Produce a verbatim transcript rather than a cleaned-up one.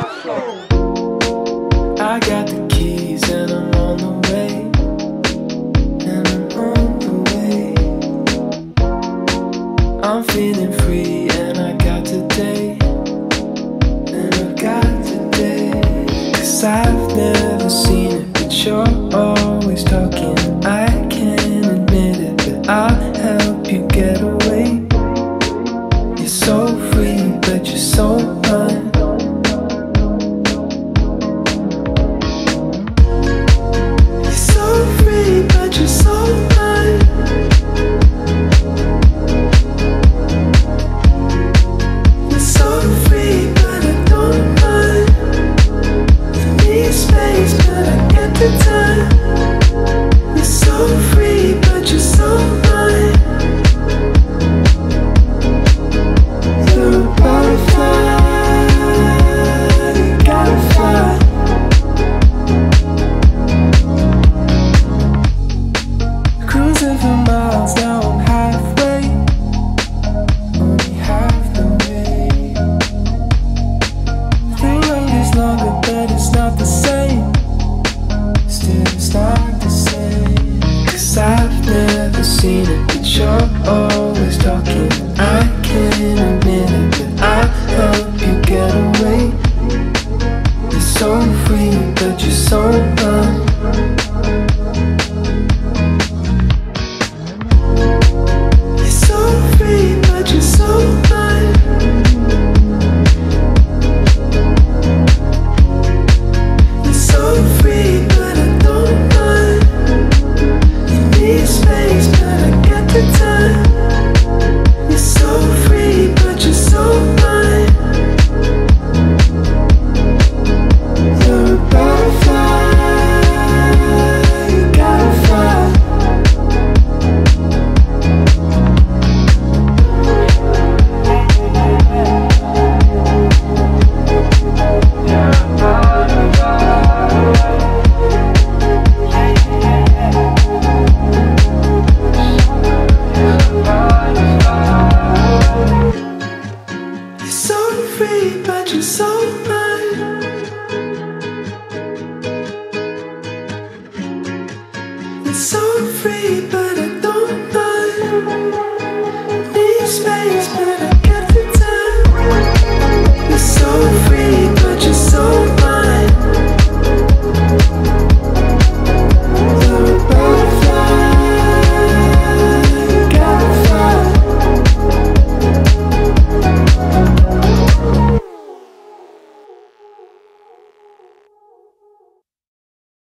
I got the keys and I'm on the way, and I'm on the way. I'm feeling free and I got today, and I got today. Cause I've never seen it, but you're always talking. I can't admit it, but I'll help you get away. You're so free, but you're so